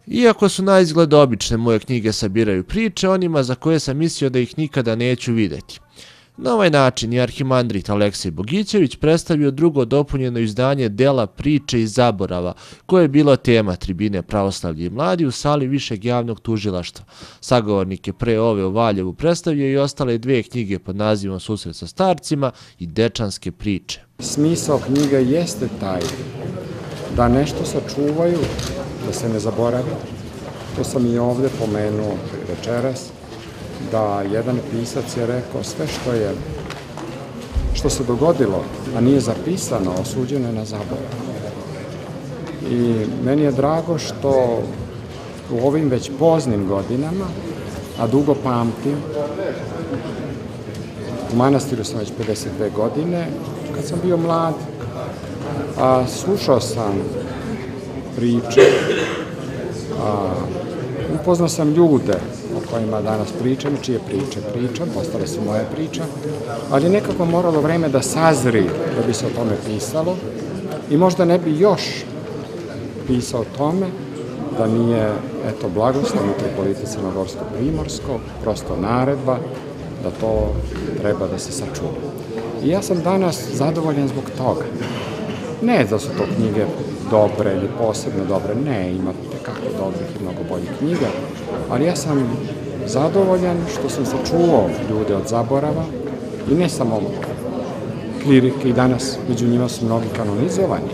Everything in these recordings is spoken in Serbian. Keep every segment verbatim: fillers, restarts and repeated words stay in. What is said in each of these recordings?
Iako su naizgled obične, moje knjige sabiraju priče onima za koje sam mislio da ih nikada neću vidjeti. Na ovaj način je arhimandrit Aleksej Bogićević predstavio drugo dopunjeno izdanje dela Priče iz zaborava, koje je bilo tema tribine Pravoslavlje i mladi u sali Višeg javnog tužilaštva. Sagovornik je pre ove u Valjevu predstavio i ostale dve knjige pod nazivom Susret sa starcima i Dečanske priče. Smisao knjiga jeste taj da nešto sačuvaju, da se ne zaboravi. To sam i ovde pomenuo večeras, da jedan pisac je rekao sve što je, što se dogodilo, a nije zapisano, osuđeno je na zaborav. I meni je drago što u ovim već poznim godinama, a dugo pamtim, u manastiru sam već pedeset dve godine, kad sam bio mlad, a slušao sam priče, a upoznao sam ljude o kojima danas pričam, čije priče pričam, postale su moje priče, ali nekako moralo vreme da sazri da bi se o tome pisalo i možda ne bi još pisao o tome da nije, eto, blagoslov mitropolita Crnogorsko-Primorskog, prosto naredba da to treba da se sačuva. I ja sam danas zadovoljan zbog toga. Ne da su to knjige dobre ili posebno dobre, ne, ima tekako dobrih i mnogo boljih knjiga, ali ja sam zadovoljan što sam sačuvao ljude od zaborava i ne samo klirike, i danas među njima su mnogi kanonizovani,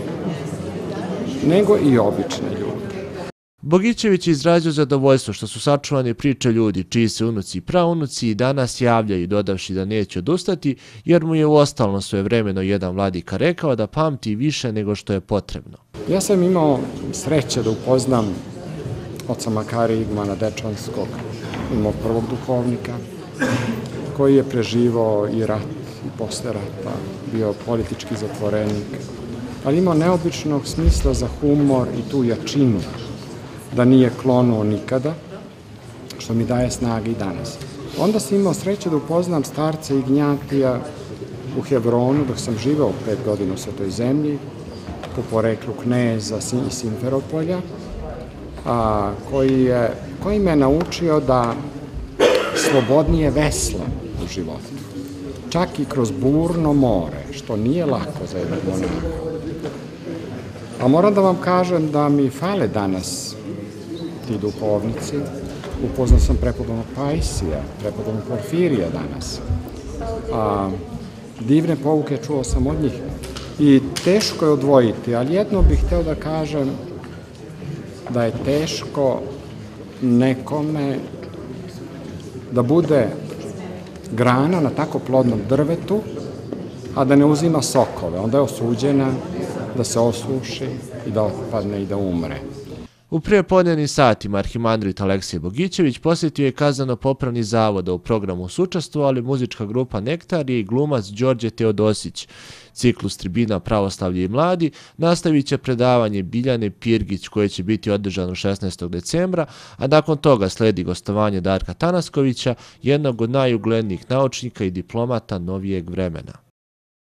nego i obične ljude. Bogićević je izrazio zadovoljstvo što su sačuvane priče ljudi čiji se unuci i praunuci i danas javljaju, dodavši da neće odustati, jer mu je uostalom svojevremeno jedan vladika rekao da pamti više nego što je potrebno. Ja sam imao sreće da upoznam oca Makarija Igumana Dečanskog, imao prvog duhovnika, koji je preživao i rat i posle rata, bio politički zatvorenik, ali imao neobičnog smisla za humor i tu jačinu, da nije klonuo nikada, što mi daje snage i danas. Onda sam imao sreće da upoznam starca Ignjatija u Hevronu, dok sam živeo pet godina u Svetoj zemlji, po poreklu kneza iz Simferopolja, a, koji, je, koji me naučio da slobodnije veslam u životu. Čak i kroz burno more, što nije lako za jednog monaha. A moram da vam kažem da mi fale danas ti duhovnici. Upoznao sam prepodobnog Pajsija, prepodobnog Porfirija danas. A, divne pouke čuo sam od njih i teško je odvojiti, ali jedno bih hteo da kažem da je teško nekome da bude grana na tako plodnom drvetu, a da ne uzima sokove. Onda je osuđena da se osuši i da otpadne i da umre. U prijepodnevnim satima arhimandrit Aleksej Bogićević posjetio je kazneno-popravni zavod, a u programu su učestvovali muzička grupa Nektar i glumac Đorđe Teodosić. Ciklus tribina Pravoslavlje i mladi nastavit će predavanje Biljane Pirgić, koje će biti održano šesnaestog decembra, a nakon toga sledi gostovanje Darka Tanaskovića, jednog od najuglednijih naučnika i diplomata novijeg vremena.